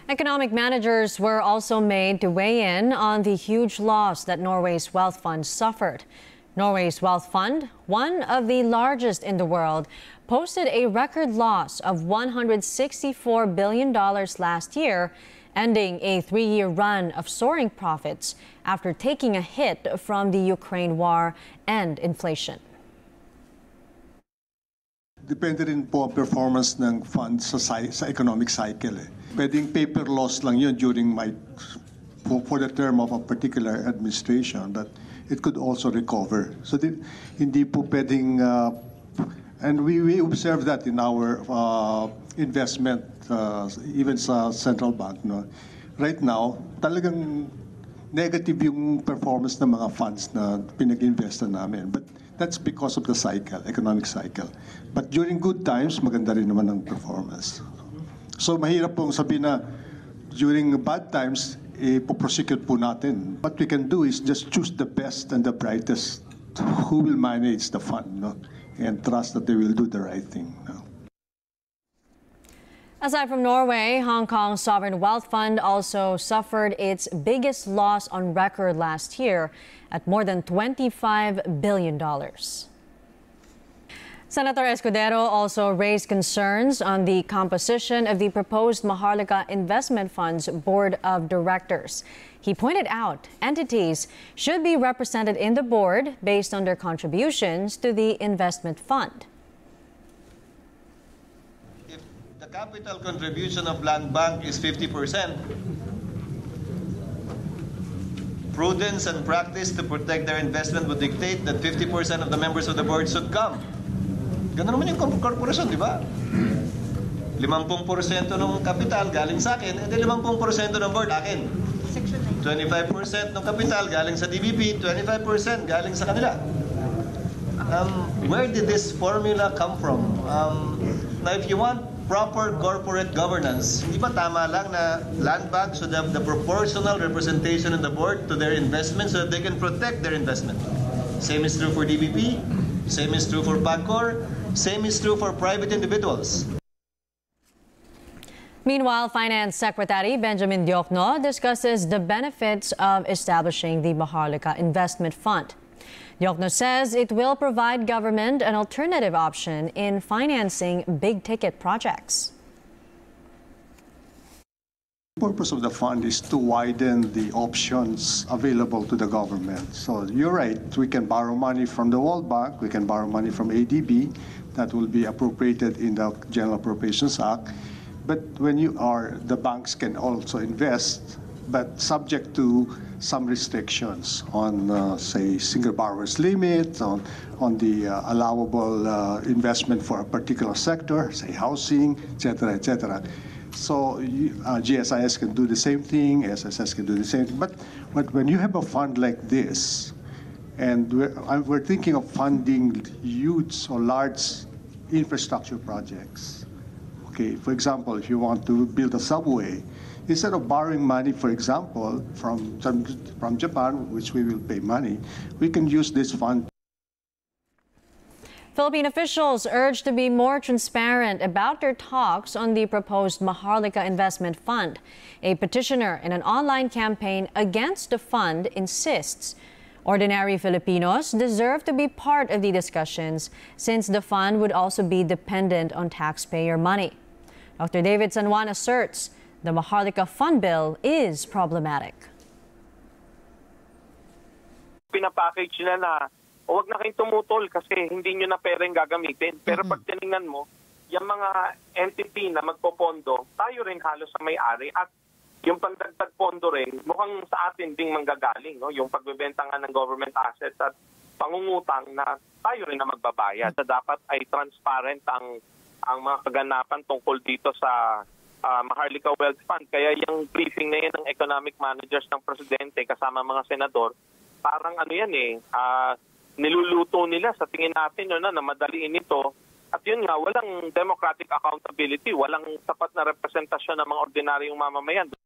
Economic managers were also made to weigh in on the huge loss that Norway's wealth fund suffered. Norway's wealth fund, one of the largest in the world, posted a record loss of $164 billion last year, ending a three-year run of soaring profits after taking a hit from the Ukraine war and inflation. Depende rin po ang performance ng fund sa economic cycle. Pwedeng paper loss lang yun during for the term of a particular administration, but it could also recover. So hindi po pwedeng, and we observe that in our investment, even sa central bank. No? Right now, talagang negative yung performance ng mga funds na pinag-investa namin. But that's because of the cycle, economic cycle. But during good times, maganda rin naman ang performance. So mahirap pong sabihin na during bad times, po-prosecute po natin. What we can do is just choose the best and the brightest who will manage the fund, no? And trust that they will do the right thing. No? Aside from Norway, Hong Kong's sovereign wealth fund also suffered its biggest loss on record last year at more than $25 billion. Senator Escudero also raised concerns on the composition of the proposed Maharlika Investment Fund's board of directors. He pointed out entities should be represented in the board based on their contributions to the investment fund. If the capital contribution of Land Bank is 50%, prudence and practice to protect their investment would dictate that 50% of the members of the board should come. Ganun naman yung korporasyon, di ba? 50% ng kapital galing sa akin, edi 50% ng board akin. 25% ng kapital galing sa DBP, 25% galing sa kanila. Where did this formula come from? Now, if you want proper corporate governance, di ba tama lang na Land Bank should have the proportional representation in the board to their investment so that they can protect their investment? Same is true for DBP, same is true for PAGCOR, same is true for private individuals. Meanwhile, Finance Secretary Benjamin Diokno discusses the benefits of establishing the Maharlika Investment Fund. Diokno says it will provide government an alternative option in financing big-ticket projects. The purpose of the fund is to widen the options available to the government. So you're right, we can borrow money from the World Bank, we can borrow money from ADB, that will be appropriated in the General Appropriations Act. But when the banks can also invest, but subject to some restrictions on, say, single borrower's limit, on the allowable investment for a particular sector, say housing, etc., etc. So GSIS can do the same thing, SSS can do the same thing. But when you have a fund like this, and we're thinking of funding huge or large infrastructure projects. Okay, for example, if you want to build a subway, instead of borrowing money, for example, from Japan, which we will pay money, we can use this fund. Philippine officials urged to be more transparent about their talks on the proposed Maharlika Investment Fund. A petitioner in an online campaign against the fund insists ordinary Filipinos deserve to be part of the discussions since the fund would also be dependent on taxpayer money. Dr. David San Juan asserts the Maharlika Fund bill is problematic. Pinapackage na huwag na kayong tumutol kasi hindi nyo na pera yung gagamitin. Pero pag tinignan mo, yung mga entity na magpopondo, tayo rin halos sa may-ari at yung pagdagdag pondo rin, mukhang sa atin ding manggagaling. No? Yung pagbebenta nga ng government assets at pangungutang na tayo rin na magbabayad. So, dapat ay transparent ang mga kaganapan tungkol dito sa Maharlika Wealth Fund. Kaya yung briefing na yan ng economic managers ng presidente kasama mga senador, parang ano yan niluluto nila sa tingin natin na madaliin ito. At yun nga, walang democratic accountability, walang sapat na representasyon ng mga ordinaryong mamamayan.